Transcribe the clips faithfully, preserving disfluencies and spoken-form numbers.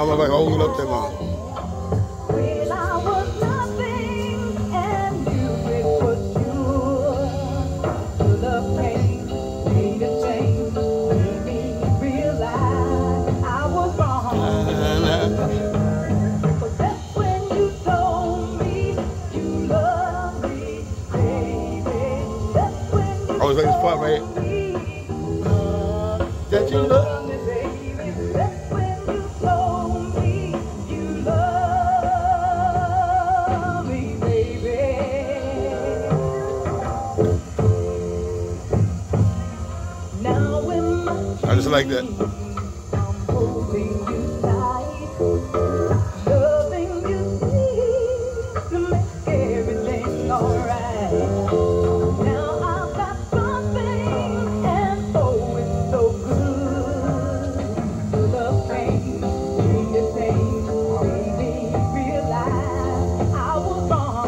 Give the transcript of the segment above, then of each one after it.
I'm like holding up that man. Well, I was nothing, and you it was you. The pain, made a change, made me realize I was wrong. But that's when you told me you love me, baby. That's when you I was like this part, right? told me That you look. me, baby. That's when you told me you love me, baby. Now in my I just like that. I'm holding you tight, loving you sweet to make everything alright. Now I've got something, and oh, it's so good. The pain, the pain, made me realize I was wrong.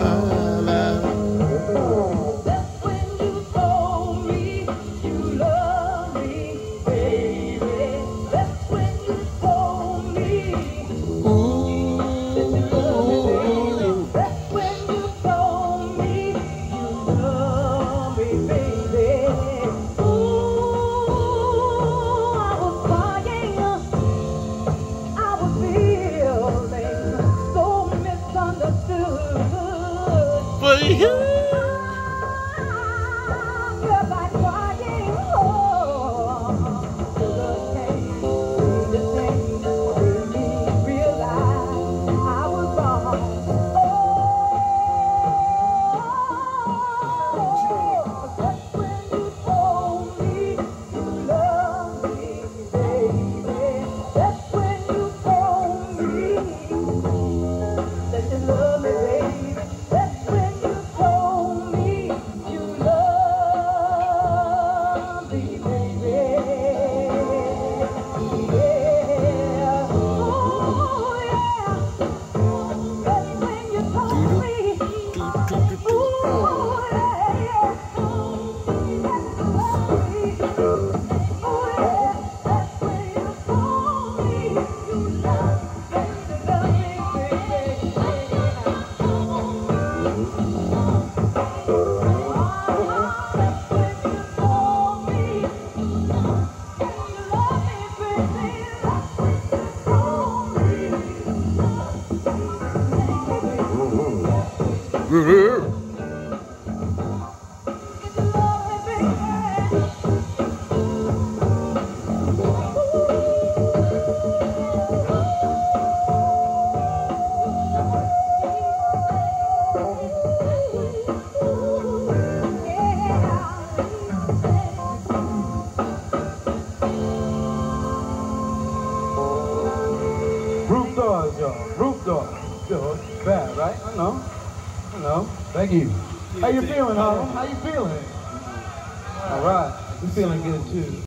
That's when you told me you love me, baby. That's when you told me that you love me, baby. That's when you told me you love me, baby. Ooh, I was crying, I was feeling so misunderstood. But you. Felt like crying, oh, the pain, the pain made me realize I was wrong. Oh, that's when you told me you love me, baby. That's when you told me that you love me, baby. That's when you told me you love me, baby. Yeah. Oh, yeah. That's when you told me. Ooh, yeah. Oh, yeah. That's when you told me you love me, Roof doors, y'all. Roof doors. Good. Bad, right? I know. I know. Thank you. How you feeling, Harlem? How you feeling? All right. We feeling good too.